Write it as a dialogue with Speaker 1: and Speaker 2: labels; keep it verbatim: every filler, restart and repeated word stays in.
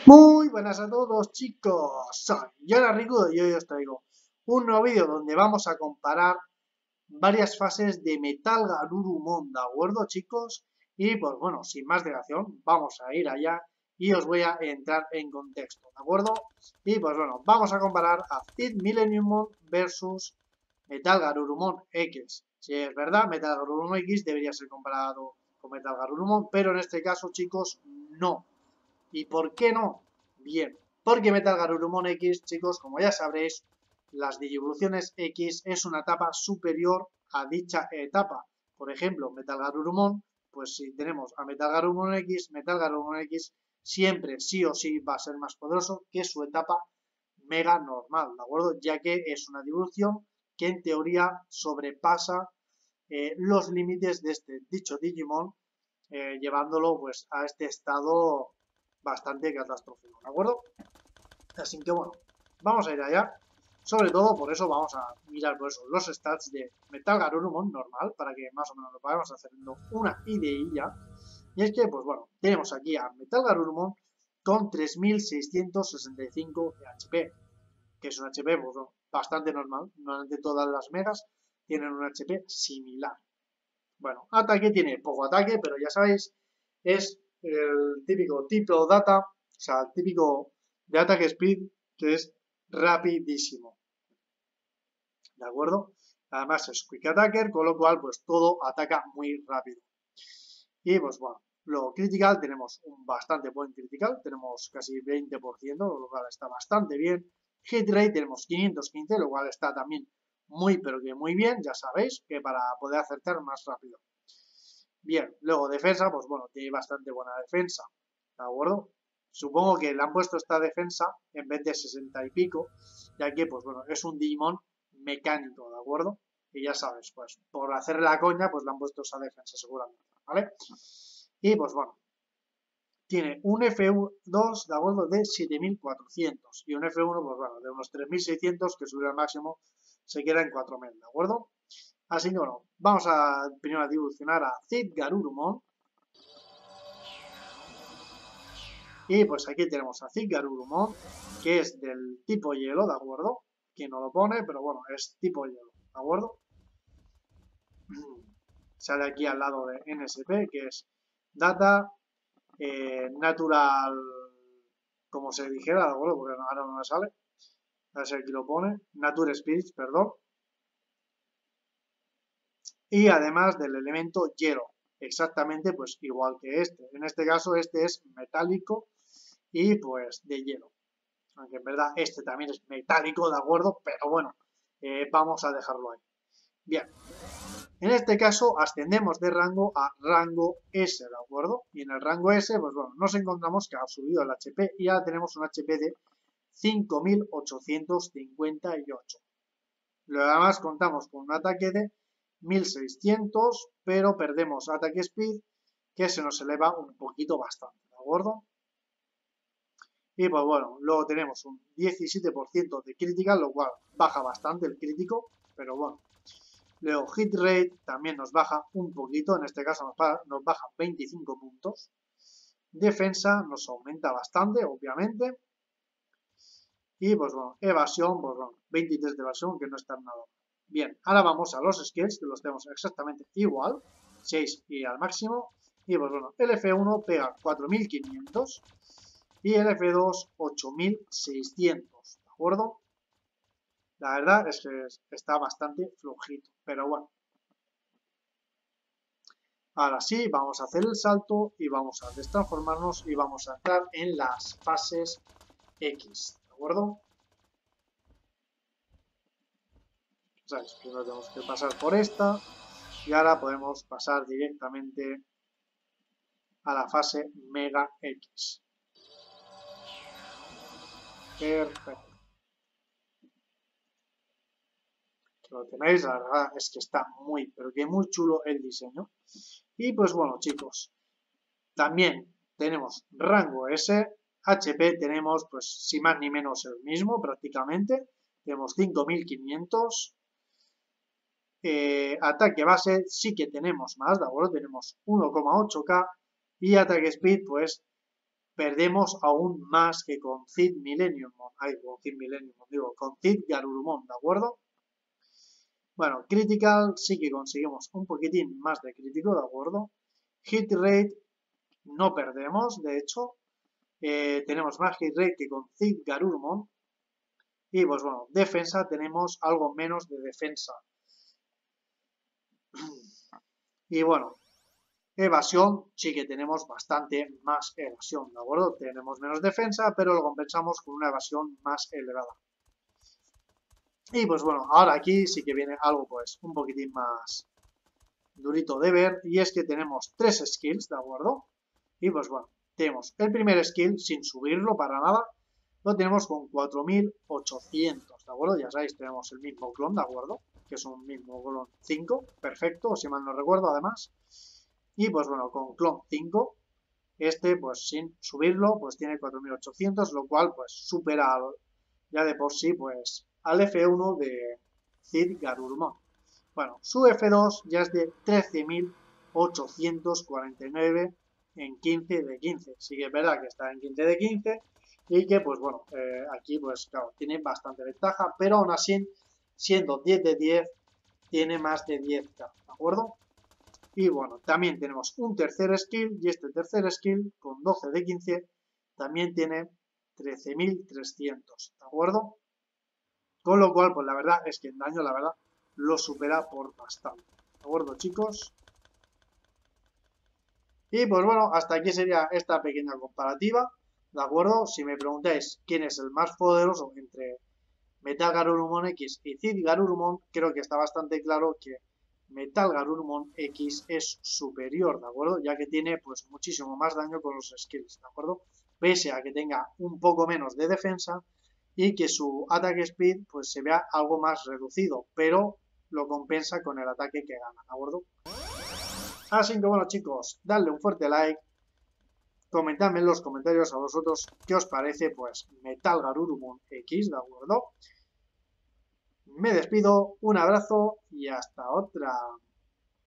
Speaker 1: Muy buenas a todos, chicos, soy Yara Ricudo y hoy os traigo un nuevo vídeo donde vamos a comparar varias fases de Metal Garurumon, ¿de acuerdo, chicos? Y pues bueno, sin más dilación, vamos a ir allá y os voy a entrar en contexto, ¿de acuerdo? Y pues bueno, vamos a comparar a Cid Millenniummon versus Metal Garurumon X. Si es verdad, Metal Garurumon X debería ser comparado con Metal Garurumon, pero en este caso, chicos, no. ¿Y por qué no? Bien, porque Metal Garurumon X, chicos, como ya sabréis, las Digivoluciones X es una etapa superior a dicha etapa. Por ejemplo, Metal Garurumon, pues si tenemos a Metal Garurumon X, Metal Garurumon X siempre sí o sí va a ser más poderoso que su etapa mega normal, ¿de acuerdo? Ya que es una divolución que en teoría sobrepasa eh, los límites de este dicho Digimon, eh, llevándolo pues a este estado bastante catastrófico, ¿de acuerdo? Así que bueno, vamos a ir allá. Sobre todo por eso vamos a mirar por eso los stats de Metal Garurumon normal, para que más o menos lo vayamos haciendo una ideilla. Y es que, pues bueno, tenemos aquí a Metal Garurumon con tres mil seiscientos sesenta y cinco de H P, que es un H P pues, bastante normal. Normalmente todas las megas tienen un H P similar. Bueno, ataque tiene poco ataque, pero ya sabéis, es el típico tipo data, o sea, el típico de ataque speed, que es rapidísimo. ¿De acuerdo? Además es quick attacker, con lo cual pues todo ataca muy rápido. Y pues bueno, luego critical, tenemos un bastante buen critical, tenemos casi veinte por ciento, lo cual está bastante bien. Hit rate tenemos quinientos quince, lo cual está también muy pero que muy bien, ya sabéis, que para poder acertar más rápido. Bien, luego defensa, pues bueno, tiene bastante buena defensa, ¿de acuerdo? Supongo que le han puesto esta defensa en vez de sesenta y pico, ya que, pues bueno, es un Digimon mecánico, ¿de acuerdo? Y ya sabes, pues por hacer la coña, pues le han puesto esa defensa seguramente, ¿vale? Y pues bueno, tiene un F dos, ¿de acuerdo? De siete mil cuatrocientos y un F uno, pues bueno, de unos tres mil seiscientos, que subir al máximo se queda en cuatro mil, ¿de acuerdo? Así que bueno, vamos a primero a dilucionar a Cid Garurumon. Y pues aquí tenemos a Cid Garurumon, que es del tipo hielo, ¿de acuerdo? Aquí no lo pone, pero bueno, es tipo hielo, ¿de acuerdo? Sale aquí al lado de N S P, que es Data eh, Natural, como se dijera, ¿de acuerdo? Porque ahora no me sale. A ver si aquí lo pone. Nature Spirits, perdón. Y además del elemento hielo, exactamente pues igual que este. En este caso este es metálico y pues de hielo. Aunque en verdad este también es metálico, ¿de acuerdo? Pero bueno, eh, vamos a dejarlo ahí. Bien, en este caso ascendemos de rango a rango S, ¿de acuerdo? Y en el rango S, pues bueno, nos encontramos que ha subido el H P y ya tenemos un H P de cinco mil ochocientos cincuenta y ocho. Luego además contamos con un ataque de mil seiscientos, pero perdemos ataque speed, que se nos eleva un poquito bastante, ¿de acuerdo? Y pues bueno, luego tenemos un diecisiete por ciento de crítica, lo cual baja bastante el crítico, pero bueno. Luego hit rate también nos baja un poquito, en este caso nos baja, nos baja veinticinco puntos. Defensa nos aumenta bastante, obviamente. Y pues bueno, evasión, pues bueno, veintitrés de evasión, que no está nada. Bien, ahora vamos a los skills, que los tenemos exactamente igual, seis y al máximo. Y pues bueno, el F uno pega cuatro mil quinientos y el F dos ocho mil seiscientos, ¿de acuerdo? La verdad es que está bastante flojito, pero bueno. Ahora sí, vamos a hacer el salto y vamos a destransformarnos y vamos a entrar en las fases X, ¿de acuerdo? ¿Sabes? Primero tenemos que pasar por esta y ahora podemos pasar directamente a la fase Mega X. Perfecto. Lo tenéis, la verdad es que está muy, pero que muy chulo el diseño. Y pues bueno, chicos, también tenemos rango S, H P tenemos pues si más ni menos el mismo prácticamente, tenemos cinco mil quinientos, eh, ataque base sí que tenemos más, ¿de acuerdo? Tenemos uno coma ocho K y ataque speed pues perdemos aún más que con Cid Millennium Mon, ay, con Cid Millennium Mon, digo, con Cid Garurumon, ¿de acuerdo? Bueno, Critical sí que conseguimos un poquitín más de crítico, ¿de acuerdo? Hit Rate no perdemos, de hecho, eh, tenemos más Hit Rate que con Cid Garurumon. Y pues bueno, defensa tenemos algo menos de defensa. Y bueno, evasión sí que tenemos bastante más evasión, ¿de acuerdo? Tenemos menos defensa, pero lo compensamos con una evasión más elevada. Y pues bueno, ahora aquí sí que viene algo pues un poquitín más durito de ver, y es que tenemos tres skills, ¿de acuerdo? Y pues bueno, tenemos el primer skill sin subirlo para nada, lo tenemos con cuatro mil ochocientos, ¿de acuerdo? Ya sabéis, tenemos el mismo clon, ¿de acuerdo? Que es un mismo clon cinco, perfecto, si mal no recuerdo además. Y pues bueno, con clon cinco, este pues sin subirlo, pues tiene cuatro mil ochocientos, lo cual pues supera al, ya de por sí pues al F uno de Cid Garurumon. Bueno, su F dos ya es de trece mil ochocientos cuarenta y nueve en quince de quince. Sí que es verdad que está en quince de quince y que pues bueno, eh, aquí pues claro, tiene bastante ventaja, pero aún así, siendo diez de diez, tiene más de diez K, ¿de acuerdo? Y bueno, también tenemos un tercer skill, y este tercer skill con doce de quince también tiene trece mil trescientos, ¿de acuerdo? Con lo cual, pues la verdad es que en daño, la verdad, lo supera por bastante, ¿de acuerdo, chicos? Y pues bueno, hasta aquí sería esta pequeña comparativa, ¿de acuerdo? Si me preguntáis quién es el más poderoso entre Metal Garurumon X y Cid Garurumon, creo que está bastante claro que Metal Garurumon X es superior, ¿de acuerdo? Ya que tiene pues muchísimo más daño con los skills, ¿de acuerdo? Pese a que tenga un poco menos de defensa y que su ataque speed pues se vea algo más reducido, pero lo compensa con el ataque que gana, ¿de acuerdo? Así que bueno, chicos, dadle un fuerte like, comentadme en los comentarios a vosotros qué os parece pues Metal Garurumon X, ¿de acuerdo? Me despido, un abrazo y hasta otra.